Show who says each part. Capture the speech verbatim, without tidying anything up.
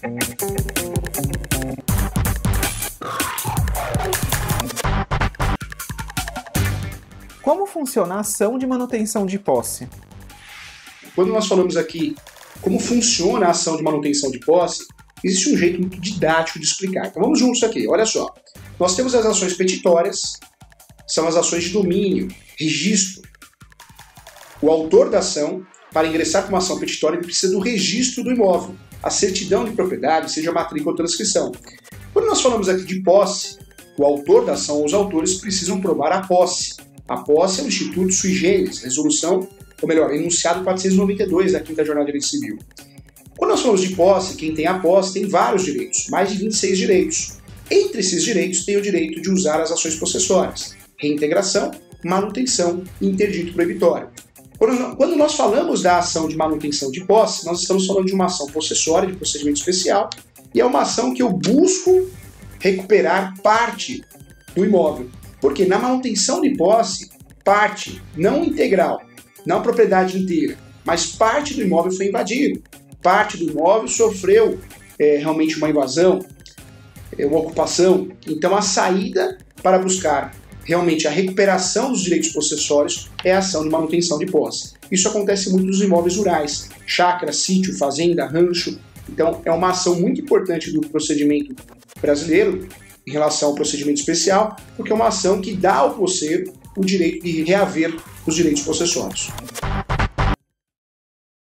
Speaker 1: Como funciona a ação de manutenção de posse?
Speaker 2: Quando nós falamos aqui como funciona a ação de manutenção de posse, existe um jeito muito didático de explicar. Então vamos juntos aqui, olha só. Nós temos as ações petitórias, são as ações de domínio, registro. O autor da ação, para ingressar com uma ação petitória, ele precisa do registro do imóvel, a certidão de propriedade, seja matrícula ou transcrição. Quando nós falamos aqui de posse, o autor da ação ou os autores precisam provar a posse. A posse é um instituto sui generis, resolução, ou melhor, enunciado quatrocentos e noventa e dois da Quinta Jornada de Direito Civil. Quando nós falamos de posse, quem tem a posse tem vários direitos, mais de vinte e seis direitos. Entre esses direitos tem o direito de usar as ações possessórias, reintegração, manutenção e interdito proibitório. Quando nós falamos da ação de manutenção de posse, nós estamos falando de uma ação possessória de procedimento especial e é uma ação que eu busco recuperar parte do imóvel. Porque na manutenção de posse, parte, não integral, não propriedade inteira, mas parte do imóvel foi invadido. Parte do imóvel sofreu é, realmente uma invasão, é, uma ocupação. Então a saída para buscar realmente a recuperação dos direitos possessórios é a ação de manutenção de posse. Isso acontece muito nos imóveis rurais, chácara, sítio, fazenda, rancho. Então é uma ação muito importante do procedimento brasileiro em relação ao procedimento especial, porque é uma ação que dá ao posseiro o direito de reaver os direitos possessórios.